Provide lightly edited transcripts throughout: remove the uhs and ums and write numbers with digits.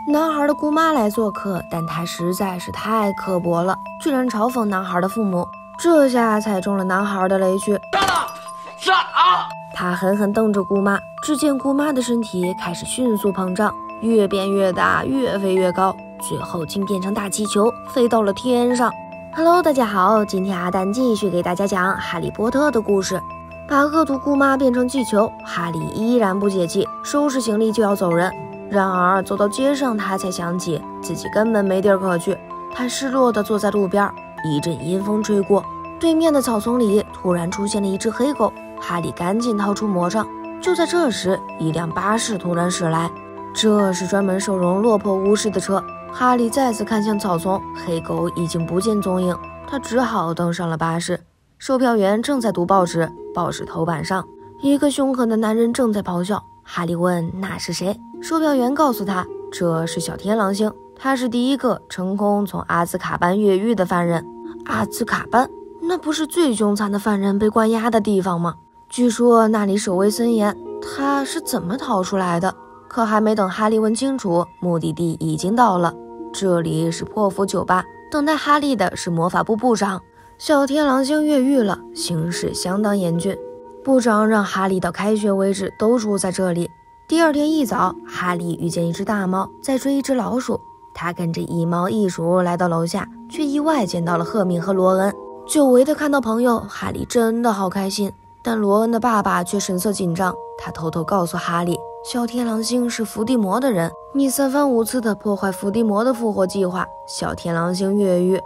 男孩的姑妈来做客，但她实在是太刻薄了，居然嘲讽男孩的父母，这下踩中了男孩的雷区。他狠狠瞪着姑妈，只见姑妈的身体开始迅速膨胀，越变越大，越飞越高，最后竟变成大气球，飞到了天上。Hello， 大家好，今天阿蛋继续给大家讲哈利波特的故事。把恶毒姑妈变成气球，哈利依然不解气，收拾行李就要走人。然而走到街上，他才想起自己根本没地儿可去。他失落地坐在路边，一阵阴风吹过，对面的草丛里突然出现了一只黑狗。哈利赶紧掏出魔杖。就在这时，一辆巴士突然驶来，这是专门收容落魄巫师的车。哈利再次看向草丛，黑狗已经不见踪影，他只好登上了巴士。售票员正在读报纸，报纸头版上一个凶狠的男人正在咆哮。哈利问那是谁？售票员告诉他，这是小天狼星，他是第一个成功从阿兹卡班越狱的犯人。阿兹卡班，那不是最凶残的犯人被关押的地方吗？据说那里守卫森严，他是怎么逃出来的？可还没等哈利问清楚，目的地已经到了。这里是破釜酒吧，等待哈利的是魔法部部长。小天狼星越狱了，形势相当严峻。部长让哈利到开学为止都住在这里。第二天一早，哈利遇见一只大猫在追一只老鼠，他跟着一猫一鼠来到楼下，却意外见到了赫敏和罗恩。久违的看到朋友，哈利真的好开心。但罗恩的爸爸却神色紧张，他偷偷告诉哈利，小天狼星是伏地魔的人，你三番五次的破坏伏地魔的复活计划，小天狼星越狱，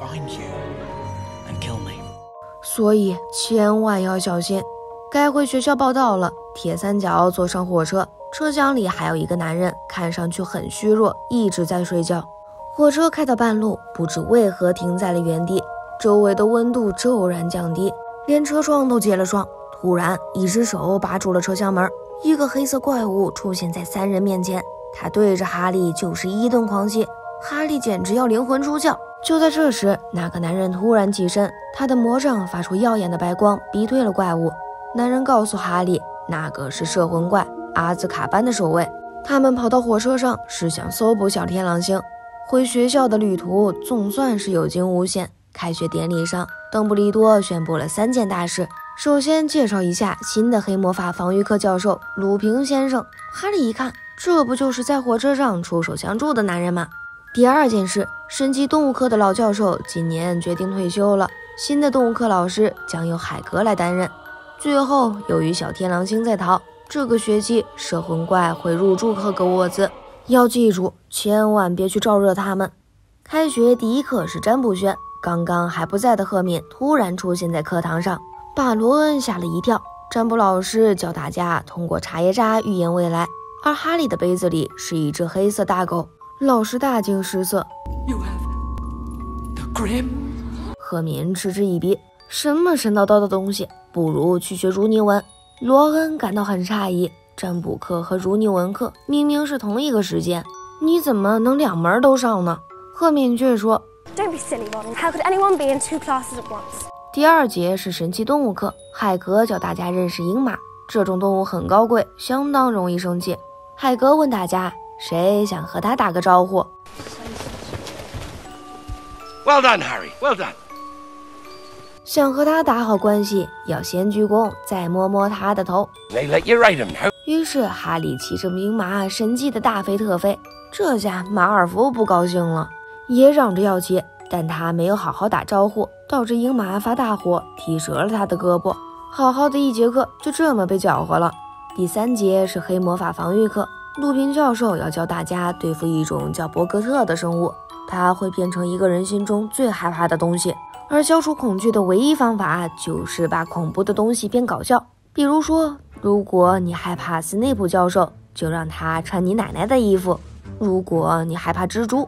所以千万要小心。该回学校报到了。铁三角坐上火车，车厢里还有一个男人，看上去很虚弱，一直在睡觉。火车开到半路，不知为何停在了原地，周围的温度骤然降低，连车窗都结了霜。突然一只手拔住了车厢门，一个黑色怪物出现在三人面前，他对着哈利就是一顿狂泻，哈利简直要灵魂出窍。就在这时，那个男人突然起身，他的魔杖发出耀眼的白光，逼退了怪物。男人告诉哈利，那个是摄魂怪，阿兹卡班的守卫。他们跑到火车上，是想搜捕小天狼星。回学校的旅途总算是有惊无险。开学典礼上，邓布利多宣布了3件大事。首先介绍一下新的黑魔法防御课教授鲁平先生。哈利一看，这不就是在火车上出手相助的男人吗？第二件事，神奇动物课的老教授今年决定退休了，新的动物课老师将由海格来担任。最后，由于小天狼星在逃，这个学期摄魂怪会入住赫格沃兹，要记住，千万别去招惹他们。开学第一课是占卜学，刚刚还不在的赫敏突然出现在课堂上，把罗恩吓了一跳。占卜老师教大家通过茶叶渣预言未来，而哈利的杯子里是一只黑色大狗。老师大惊失色。 You have the Grim？ 赫敏嗤之以鼻，什么神叨叨的东西，不如去学如尼文。罗恩感到很诧异，占卜课和如尼文课明明是同一个时间，你怎么能2门都上呢？赫敏却说 Don't be silly, Ron. How could anyone be in 2 classes at once? 第2节是神奇动物课，海格教大家认识鹰马，这种动物很高贵，相当容易生气。海格问大家，谁想和他打个招呼？ Well done, Harry. Well done. 想和他打好关系，要先鞠躬，再摸摸他的头。 They let you ride him now. 于是哈利骑着鹰马神气的大飞特飞，这下马尔福不高兴了，也嚷着要骑，但他没有好好打招呼，导致鹰马发大火，踢折了他的胳膊。好好的一节课就这么被搅和了。第3节是黑魔法防御课，鲁平教授要教大家对付一种叫博格特的生物，它会变成一个人心中最害怕的东西，而消除恐惧的唯一方法就是把恐怖的东西变搞笑。比如说，如果你害怕斯内普教授，就让他穿你奶奶的衣服；如果你害怕蜘蛛，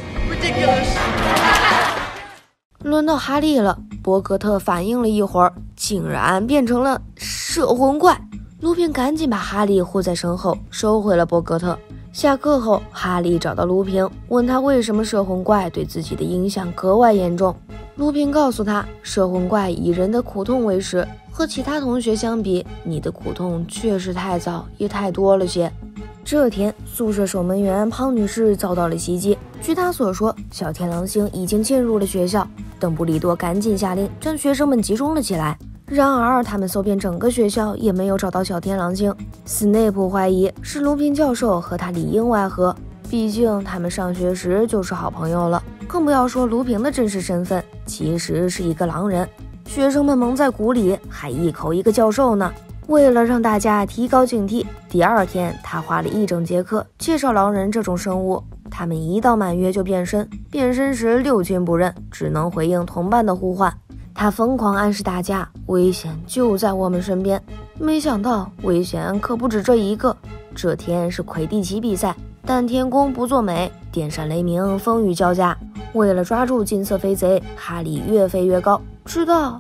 轮到哈利了。博格特反应了一会儿，竟然变成了摄魂怪。鲁平赶紧把哈利护在身后，收回了博格特。下课后，哈利找到鲁平，问他为什么摄魂怪对自己的影响格外严重。鲁平告诉他，摄魂怪以人的苦痛为食，和其他同学相比，你的苦痛确实太早也太多了些。 这天，宿舍守门员胖女士遭到了袭击。据她所说，小天狼星已经进入了学校。邓布利多赶紧下令将学生们集中了起来。然而，他们搜遍整个学校也没有找到小天狼星。斯内普怀疑是卢平教授和他里应外合，毕竟他们上学时就是好朋友了。更不要说卢平的真实身份其实是一个狼人。学生们蒙在鼓里，还一口一个教授呢。为了让大家提高警惕，第二天他花了一整节课介绍狼人这种生物。他们一到满月就变身，变身时六亲不认，只能回应同伴的呼唤。他疯狂暗示大家，危险就在我们身边。没想到危险可不止这一个。这天是魁地奇比赛，但天公不作美，电闪雷鸣，风雨交加。为了抓住金色飞贼，哈利越飞越高，直到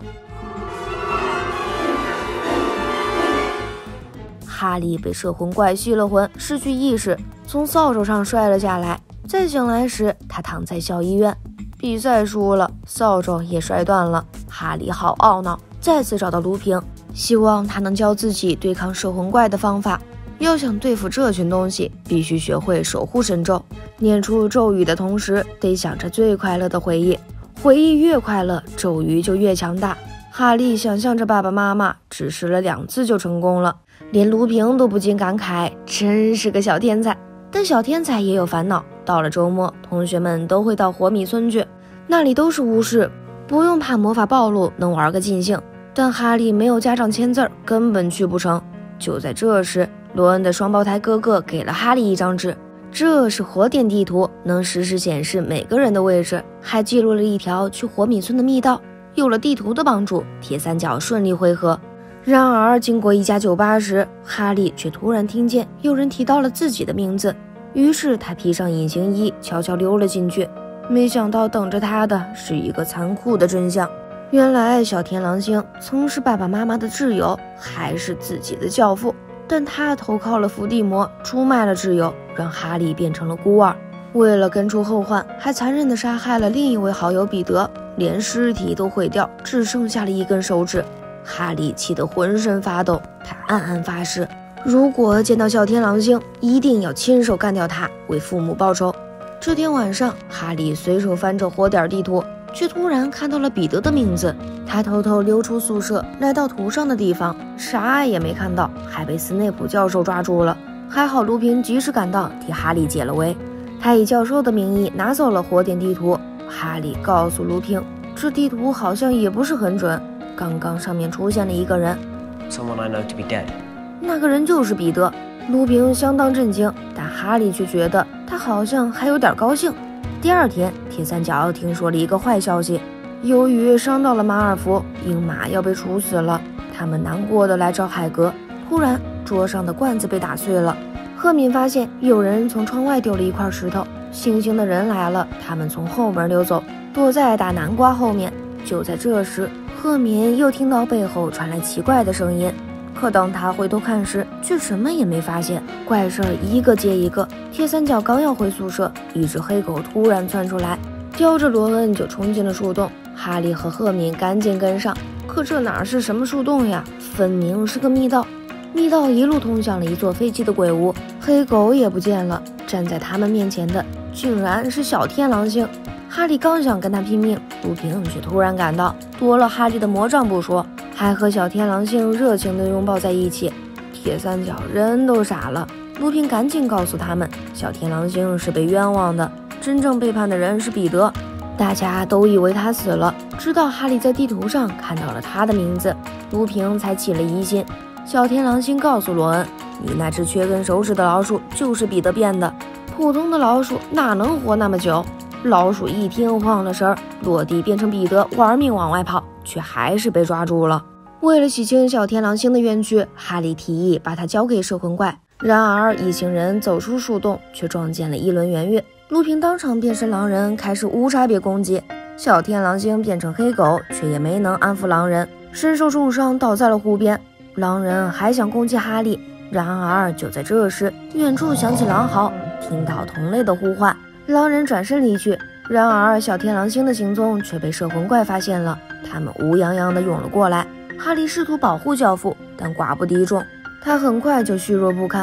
哈利被摄魂怪吸了魂，失去意识，从扫帚上摔了下来。再醒来时，他躺在校医院。比赛输了，扫帚也摔断了。哈利好懊恼，再次找到卢平，希望他能教自己对抗摄魂怪的方法。要想对付这群东西，必须学会守护神咒。念出咒语的同时，得想着最快乐的回忆，回忆越快乐，咒语就越强大。哈利想象着爸爸妈妈，只试了2次就成功了。连卢平都不禁感慨，真是个小天才。但小天才也有烦恼，到了周末，同学们都会到火米村去，那里都是巫师，不用怕魔法暴露，能玩个尽兴。但哈利没有家长签字，根本去不成。就在这时，罗恩的双胞胎哥哥给了哈利一张纸，这是火点地图，能实时显示每个人的位置，还记录了一条去火米村的密道。有了地图的帮助，铁三角顺利汇合。然而，经过一家酒吧时，哈利却突然听见有人提到了自己的名字，于是他披上隐形衣，悄悄溜了进去。没想到等着他的是一个残酷的真相。原来小天狼星曾是爸爸妈妈的挚友，还是自己的教父，但他投靠了伏地魔，出卖了挚友，让哈利变成了孤儿。为了根除后患，还残忍地杀害了另一位好友彼得，连尸体都毁掉，只剩下了一根手指。哈利气得浑身发抖，他暗暗发誓，如果见到小天狼星，一定要亲手干掉他，为父母报仇。这天晚上，哈利随手翻着火点地图，却突然看到了彼得的名字。他偷偷溜出宿舍，来到图上的地方，啥也没看到，还被斯内普教授抓住了。还好卢平及时赶到，替哈利解了围。他以教授的名义拿走了火点地图。哈利告诉卢平，这地图好像也不是很准。刚刚上面出现了一个人， Someone I know to be dead. 那个人就是彼得。卢平相当震惊，但哈利却觉得他好像还有点高兴。第二天，铁三角听说了一个坏消息，由于伤到了马尔福，鹰马要被处死了。他们难过的来找海格，突然桌上的罐子被打碎了。赫敏发现有人从窗外丢了一块石头，行刑的人来了，他们从后门溜走，躲在大南瓜后面。就在这时，赫敏又听到背后传来奇怪的声音，可当他回头看时，却什么也没发现。怪事儿一个接一个，铁三角刚要回宿舍，一只黑狗突然窜出来，叼着罗恩就冲进了树洞。哈利和赫敏赶紧跟上，可这哪是什么树洞呀，分明是个密道。密道一路通向了一座废弃的鬼屋，黑狗也不见了，站在他们面前的竟然是小天狼星。哈利刚想跟他拼命，卢平却突然赶到，夺了哈利的魔杖不说，还和小天狼星热情地拥抱在一起。铁三角人都傻了，卢平赶紧告诉他们，小天狼星是被冤枉的，真正背叛的人是彼得。大家都以为他死了，直到哈利在地图上看到了他的名字，卢平才起了疑心。小天狼星告诉罗恩，你那只缺根手指的老鼠就是彼得变的，普通的老鼠哪能活那么久？老鼠一听慌了神儿，落地变成彼得，玩命往外跑，却还是被抓住了。为了洗清小天狼星的冤屈，哈利提议把他交给摄魂怪。然而一行人走出树洞，却撞见了一轮圆月。卢平当场变身狼人，开始无差别攻击。小天狼星变成黑狗，却也没能安抚狼人，身受重伤倒在了湖边。狼人还想攻击哈利，然而就在这时，远处响起狼嚎，听到同类的呼唤，狼人转身离去。然而小天狼星的行踪却被摄魂怪发现了，他们乌泱泱地涌了过来。哈利试图保护教父，但寡不敌众，他很快就虚弱不堪。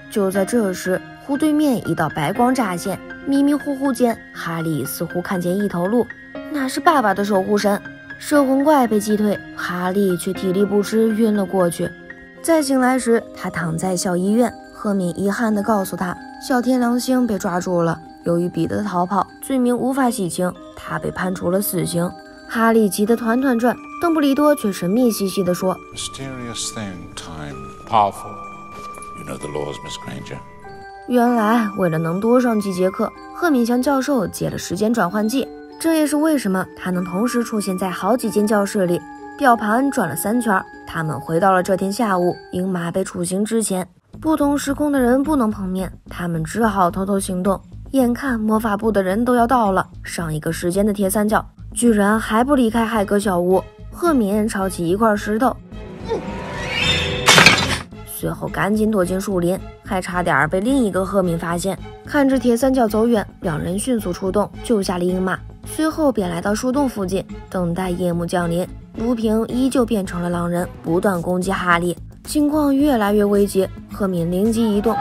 就在这时，湖对面一道白光乍现，迷迷糊糊间，哈利似乎看见一头鹿，那是爸爸的守护神。摄魂怪被击退，哈利却体力不支晕了过去。再醒来时，他躺在校医院，赫敏遗憾地告诉他，小天狼星被抓住了，由于彼得逃跑，罪名无法洗清，他被判处了死刑。哈利急得团团转，邓布利多却神秘兮兮地说 Mysterious thing, time, powerful. You know the laws, Miss Granger. 原来为了能多上几节课，赫敏向教授借了时间转换剂，这也是为什么他能同时出现在好几间教室里。表盘转了3圈，他们回到了这天下午鹰马被处刑之前。不同时空的人不能碰面，他们只好偷偷行动。眼看魔法部的人都要到了，上一个时间的铁三角居然还不离开海格小屋。赫敏抄起一块石头，随后赶紧躲进树林，还差点被另一个赫敏发现。看着铁三角走远，两人迅速出动救下了鹰马，随后便来到树洞附近等待夜幕降临。卢平依旧变成了狼人，不断攻击哈利，情况越来越危急。赫敏灵机一动，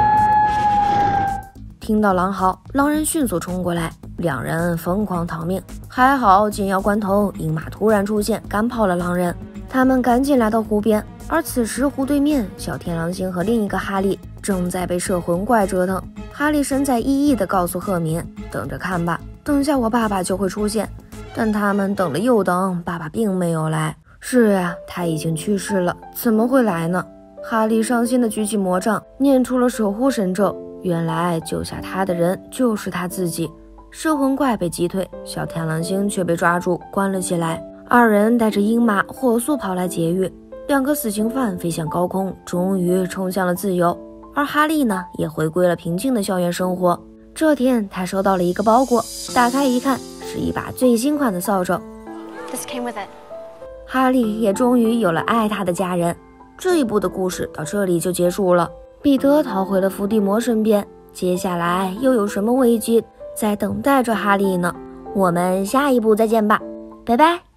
听到狼嚎，狼人迅速冲过来，两人疯狂逃命。还好紧要关头，鹰马突然出现，赶跑了狼人。他们赶紧来到湖边，而此时湖对面，小天狼星和另一个哈利正在被摄魂怪折腾。哈利神采奕奕地告诉赫敏，等着看吧，等下我爸爸就会出现。但他们等了又等，爸爸并没有来。是呀，他已经去世了，怎么会来呢？哈利伤心地举起魔杖，念出了守护神咒。原来救下他的人就是他自己。摄魂怪被击退，小天狼星却被抓住关了起来。二人带着鹰马火速跑来劫狱，两个死刑犯飞向高空，终于冲向了自由。而哈利呢，也回归了平静的校园生活。这天他收到了一个包裹，打开一看，是一把最新款的扫帚。 This came with it. 哈利也终于有了爱他的家人。这一部的故事到这里就结束了。彼得逃回了伏地魔身边，接下来又有什么危机在等待着哈利呢？我们下一部再见吧，拜拜。